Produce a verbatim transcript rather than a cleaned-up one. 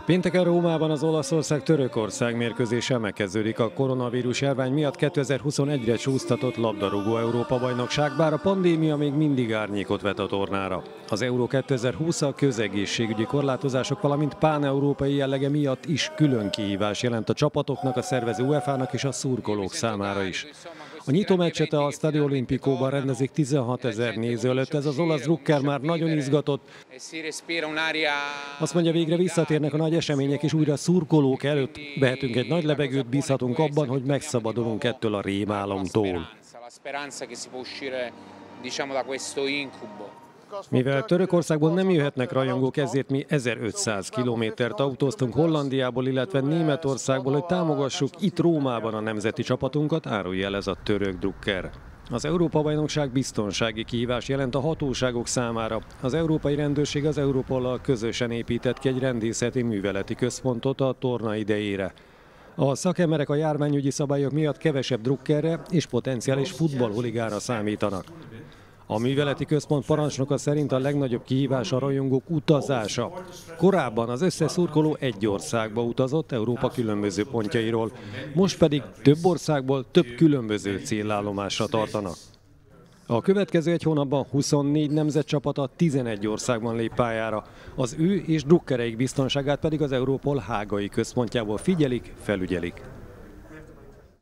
Pénteken Rómában az Olaszország-Törökország mérkőzéssel megkezdődik a koronavírus járvány miatt kétezer-huszonegyre csúsztatott labdarúgó Európa-bajnokság, bár a pandémia még mindig árnyékot vet a tornára. Az Euró kétezer-húsz a közegészségügyi korlátozások, valamint pán-európai jellege miatt is külön kihívás jelent a csapatoknak, a szervező u e fá nak és a szurkolók számára is. A nyitómeccset a Stadio Olimpicoban rendezik tizenhatezer néző előtt, ez az olasz drukker már nagyon izgatott. Azt mondja, végre visszatérnek a nagy események, és újra szurkolók előtt vehetünk egy nagy levegőt, bízhatunk abban, hogy megszabadulunk ettől a rémálomtól. Mivel Törökországból nem jöhetnek rajongók, ezért mi ezerötszáz kilométert autóztunk Hollandiából, illetve Németországból, hogy támogassuk itt Rómában a nemzeti csapatunkat, árulja ez a török drukker. Az Európa-bajnokság biztonsági kihívás jelent a hatóságok számára. Az európai rendőrség az Europollal közösen épített ki egy rendészeti műveleti központot a torna idejére. A szakemberek a járványügyi szabályok miatt kevesebb drukkerre és potenciális futballhuligánra számítanak. A műveleti központ parancsnoka szerint a legnagyobb kihívás a rajongók utazása. Korábban az összes szurkoló egy országba utazott Európa különböző pontjairól, most pedig több országból több különböző célállomásra tartanak. A következő egy hónapban huszonnégy nemzetcsapata tizenegy országban lép pályára. Az ő és drukkereik biztonságát pedig az Europol hágai központjából figyelik, felügyelik.